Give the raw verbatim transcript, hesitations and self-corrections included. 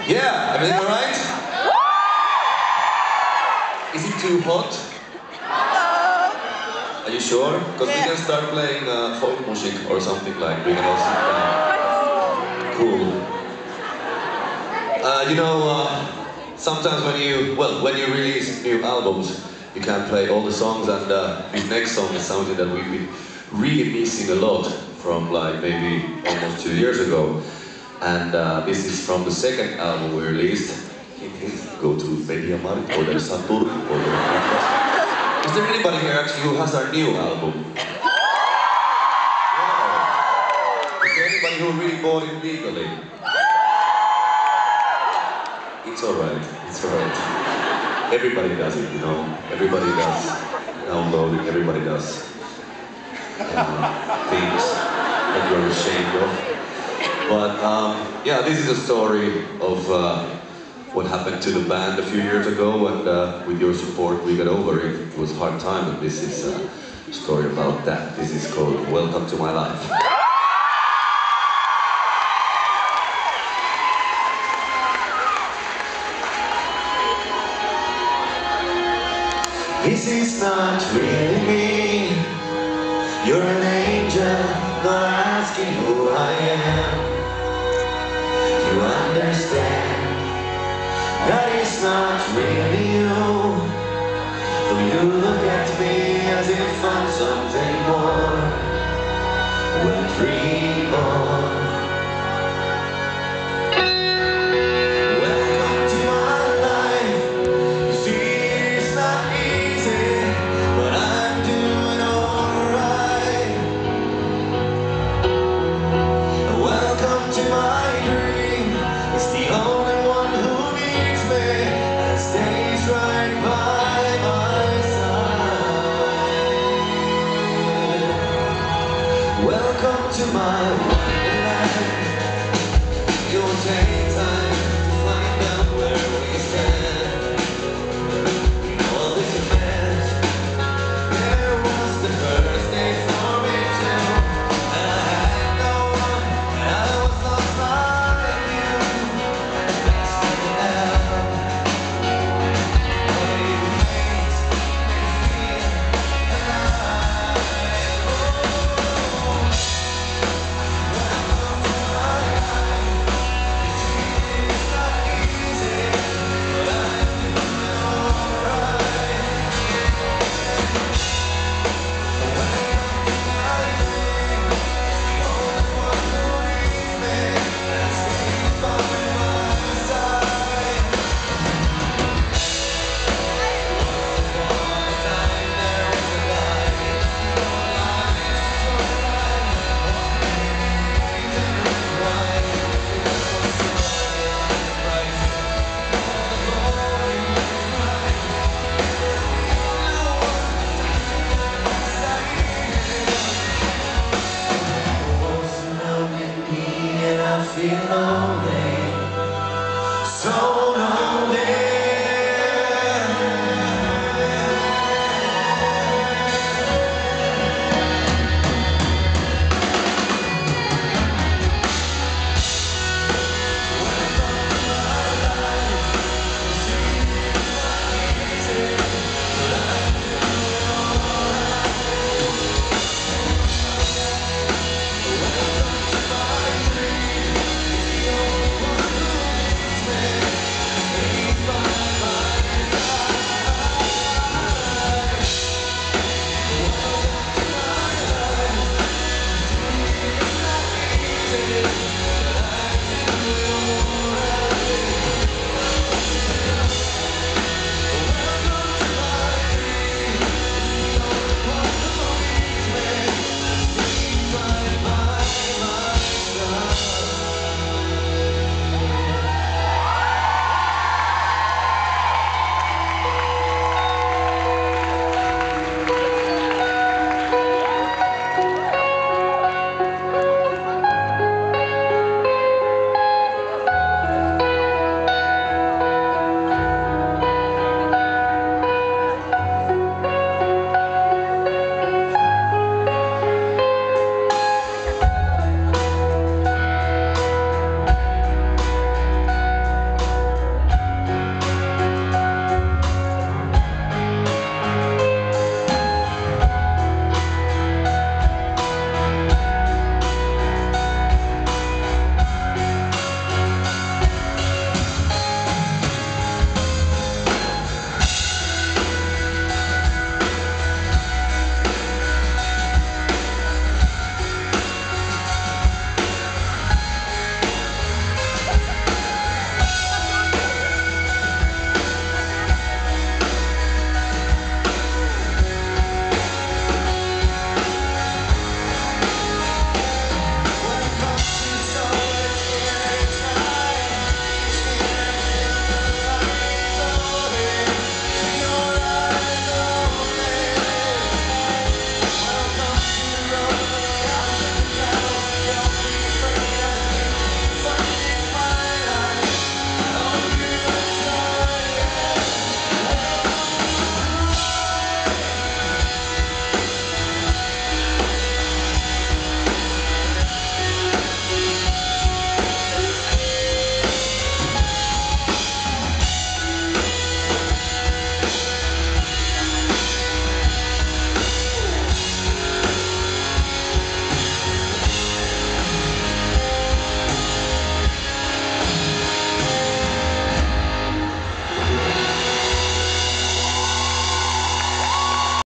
Yeah, everything alright? Is it too hot? Are you sure? Because we can start playing uh, folk music or something like we can also play. Cool. Uh, you know, uh, sometimes when you, well, when you release new albums, you can't play all the songs, and uh, this next song is something that we've been really missing a lot from like maybe almost two years ago. And uh, this is from the second album we released. Go to Mediamar or the Saturn or the Atlas. Is there anybody here actually who has our new album? Wow. Is there anybody who really bought it legally? It's alright, it's alright. Everybody does it, you know. Everybody does downloading, everybody does uh, things that you're ashamed of. But um, yeah, this is a story of uh, what happened to the band a few years ago, and uh, with your support we got over it. It was a hard time, and this is a story about that. This is called Welcome to My Life. This is not really me. You're an angel, not asking who I am. You understand that it's not really you. Though you look at me as if I'm something more. We'll dream on. Welcome to my life. You see, it's not easy, but I'm doing alright. Welcome to my dream. It's the only one who needs me and stays right by my side. Welcome to my wonderland. It will take time to find out where we stand. In all this event, there was the first day for me too, and I had no one, and I was lost like you. Thanks to the love, what it makes me feel alive. Welcome to my life. It's not easy, but I'm doing alright. Welcome to my dream. The only one who needs me and stays by my side. Once upon a time there was a guy. Your life is so bright. Reason why it was so sad and bright. All the glory was mine. No one beside you. Wants to look at me and I feel low.